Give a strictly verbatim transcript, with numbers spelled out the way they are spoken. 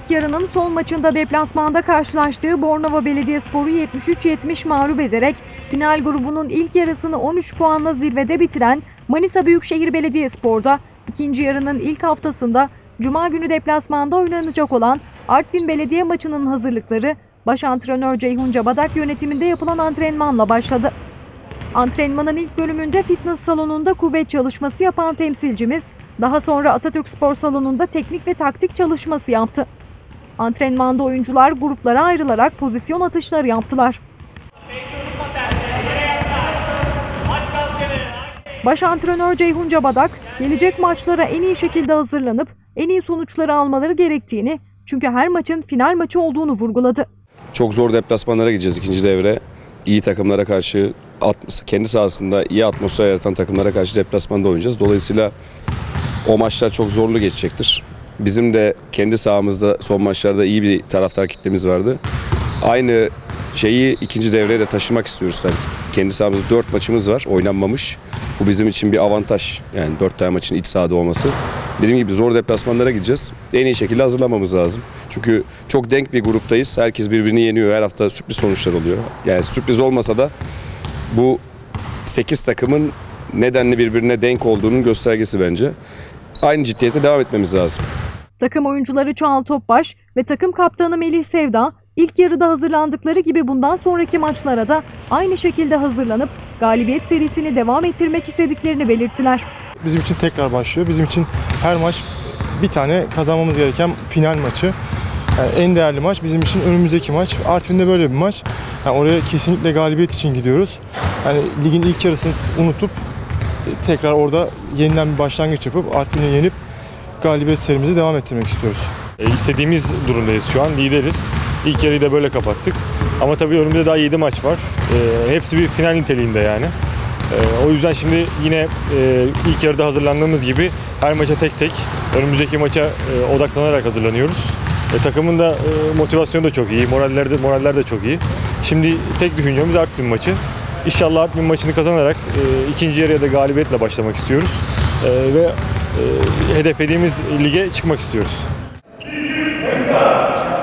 ilk yarının son maçında deplasmanda karşılaştığı Bornova Belediyespor'u yetmiş üç yetmiş mağlup ederek final grubunun ilk yarısını on üç puanla zirvede bitiren Manisa Büyükşehir Belediyespor'da ikinci yarının ilk haftasında Cuma günü deplasmanda oynanacak olan Artvin Belediye maçının hazırlıkları baş antrenör Ceyhun Cabadak yönetiminde yapılan antrenmanla başladı. Antrenmanın ilk bölümünde fitness salonunda kuvvet çalışması yapan temsilcimiz daha sonra Atatürk Spor Salonu'nda teknik ve taktik çalışması yaptı. Antrenmanda oyuncular gruplara ayrılarak pozisyon atışları yaptılar. Baş antrenör Ceyhun Cabadak, gelecek maçlara en iyi şekilde hazırlanıp en iyi sonuçları almaları gerektiğini, çünkü her maçın final maçı olduğunu vurguladı. Çok zor deplasmanlara gideceğiz ikinci devre. İyi takımlara karşı, kendi sahasında iyi atmosfer yaratan takımlara karşı deplasmanda oynayacağız. Dolayısıyla o maçlar çok zorlu geçecektir. Bizim de kendi sahamızda son maçlarda iyi bir taraftar kitlemiz vardı. Aynı şeyi ikinci devreye de taşımak istiyoruz tabii. Kendi sahamızda dört maçımız var, oynanmamış. Bu bizim için bir avantaj. Yani dört tane maçın iç sahada olması. Dediğim gibi zor deplasmanlara gideceğiz. En iyi şekilde hazırlanmamız lazım. Çünkü çok denk bir gruptayız. Herkes birbirini yeniyor. Her hafta sürpriz sonuçlar oluyor. Yani sürpriz olmasa da bu sekiz takımın nedenli birbirine denk olduğunun göstergesi bence. Aynı ciddiyete devam etmemiz lazım. Takım oyuncuları Çoğal Topbaş ve takım kaptanı Melih Sevda ilk yarıda hazırlandıkları gibi bundan sonraki maçlara da aynı şekilde hazırlanıp galibiyet serisini devam ettirmek istediklerini belirttiler. Bizim için tekrar başlıyor. Bizim için her maç bir tane kazanmamız gereken final maçı. Yani en değerli maç bizim için önümüzdeki maç. Artvin'de böyle bir maç. Yani oraya kesinlikle galibiyet için gidiyoruz. Yani ligin ilk yarısını unutup tekrar orada yeniden bir başlangıç yapıp Artvin'i yenip galibiyet serimizi devam ettirmek istiyoruz. E, istediğimiz durumdayız şu an, lideriz. İlk yarıyı da böyle kapattık. Ama tabii önümüzde daha yedi maç var. E, hepsi bir final niteliğinde yani. E, o yüzden şimdi yine e, ilk yarıda hazırlandığımız gibi her maça tek tek önümüzdeki maça e, odaklanarak hazırlanıyoruz. E, takımın da e, motivasyonu da çok iyi, moraller de, moraller de çok iyi. Şimdi tek düşüncemiz Artvin maçı. İnşallah Artvin maçını kazanarak e, ikinci yarıya da galibiyetle başlamak istiyoruz. E, ve e, hedeflediğimiz lige çıkmak istiyoruz.